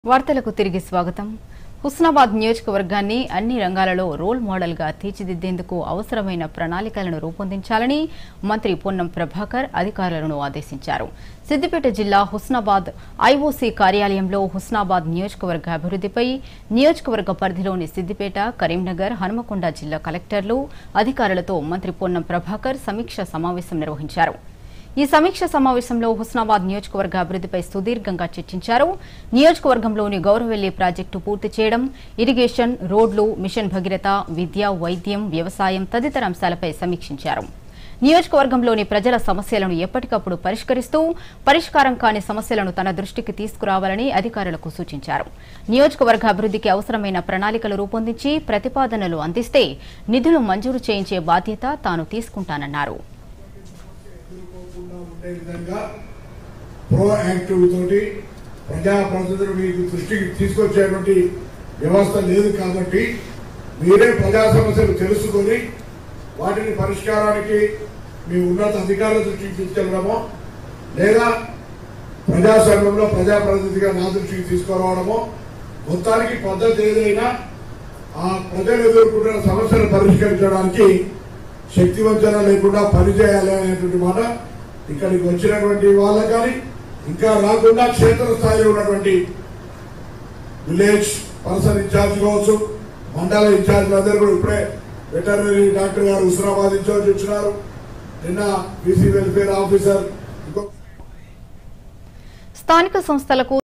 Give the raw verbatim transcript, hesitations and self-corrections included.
వార్తలకు తిరిగి స్వాగతం. హుస్నాబాద్ నియోజకవర్గాన్ని అన్ని రంగాలలో రోల్ మోడల్ గా తీర్చిదిద్దేందుకు అవసరమైన ప్రణాళికలను రూపొందించాలని మంత్రి పొన్నం ప్రభాకర్ అధికారులను ఆదేశించారు. సిద్దిపేట జిల్లా హుస్నాబాద్ ఐఓసీ కార్యాలయంలో హుస్నాబాద్ నియోజకవర్గ అభివృద్ధిపై నియోజకవర్గ పరిధిలోని సిద్దిపేట, కరీంనగర్, హనుమకొండ జిల్లా కలెక్టర్లు, అధికారులతో మంత్రి పొన్నం ప్రభాకర్ సమీక్ష సమావేశం నిర్వహించారు. ఈ సమీక్ష సమావేశంలో హుస్నాబాద్ నియోజకవర్గ అభివృద్ధిపై సుదీర్ఘంగా చర్చించారు. నియోజకవర్గంలోని గౌరవెల్లి ప్రాజెక్టు పూర్తి చేయడం, ఇరిగేషన్, రోడ్లు, మిషన్ భగీరథ, విద్య, వైద్యం, వ్యవసాయం తదితర అంశాలపై సమీక్షించారు. నియోజకవర్గంలోని ప్రజల సమస్యలను ఎప్పటికప్పుడు పరిష్కరిస్తూ పరిష్కారం కాని సమస్యలను తన దృష్టికి తీసుకురావాలని అధికారులకు సూచించారు. నియోజకవర్గ అభివృద్ధికి అవసరమైన ప్రణాళికలు రూపొందించి ప్రతిపాదనలు అందిస్తే నిధులు మంజూరు చేయించే బాధ్యత తాను తీసుకుంటానన్నారు. ప్రోయాక్టివ్ తోటి ప్రజాప్రతినిధులు మీకు దృష్టికి తీసుకొచ్చేటువంటి వ్యవస్థ లేదు కాబట్టి మీరే ప్రజా సమస్యలు తెలుసుకొని వాటిని పరిష్కారానికి మీ ఉన్నత అధికారుల దృష్టికి తీసుకెళ్లడమో లేదా ప్రజాస్వామ్యంలో ప్రజాప్రతినిధిగా నా దృష్టికి తీసుకురావడమో, మొత్తానికి పద్ధతి ఏదైనా ఆ ప్రజలు ఎదుర్కొంటున్న సమస్యలు పరిష్కరించడానికి శక్తివంచన లేకుండా పనిచేయాలి అనేటువంటి మాట ఇక్కడికి వచ్చినటువంటి వాళ్ళ కానీ ఇంకా రాకుండా క్షేత్రస్థాయిలో ఉన్నటువంటి విలేజ్ పర్సన్ ఇన్ఛార్జ్ కావచ్చు, మండల ఇన్ఛార్జ్ అందరూ కూడా ఇప్పుడే వెటర్నరీ డాక్టర్ గారు హుస్నాబాద్ ఇన్ఛార్జ్ వచ్చినారు. నిన్న బీసీ వెల్ఫేర్ ఆఫీసర్ స్థానిక సంస్థలకు